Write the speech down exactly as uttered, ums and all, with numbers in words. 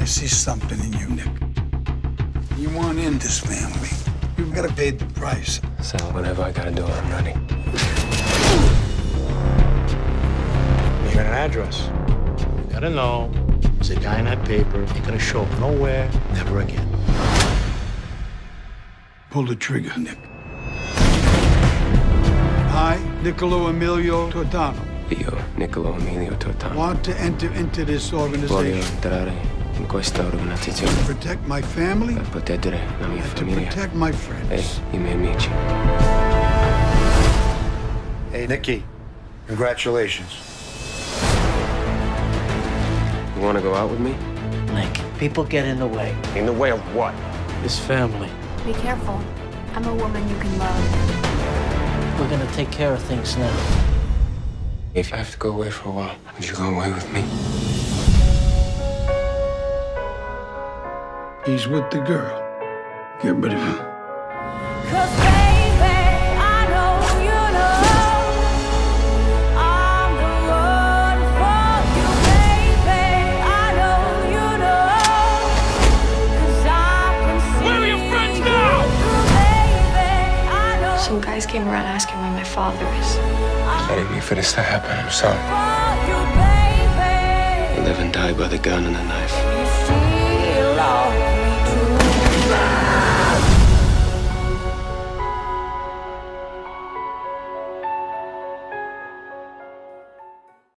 see something in you, Nick. You want in this family. You've got to pay the price. So whatever I gotta do, I'm ready. You got an address. You gotta know. There's a guy in that paper. Ain't gonna show up nowhere, never again. Pull the trigger, Nick. I, Niccolo Emilio Tortano. Io, Niccolo Emilio Tortano. Want to enter into this Voglio organization. entrare in questa organizzazione. Protect my family. Per proteggere la mia And to famiglia protect my e friends. I miei amici. Hey, Nicky. Congratulations. You wanna go out with me? Nick, people get in the way. In the way of what? This family. Be careful. I'm a woman you can love. We're gonna take care of things now. If I have to go away for a while, would you go away with me? He's with the girl. Get rid of him. Cause baby, I know you know I'm the one for you, baby. I know you know. Cause I can see. Where are your friends now? Baby, I know. Some guys came around asking where my father is. I didn't mean for this to happen. I'm sorry. For you, baby. You live and die by the gun and the knife.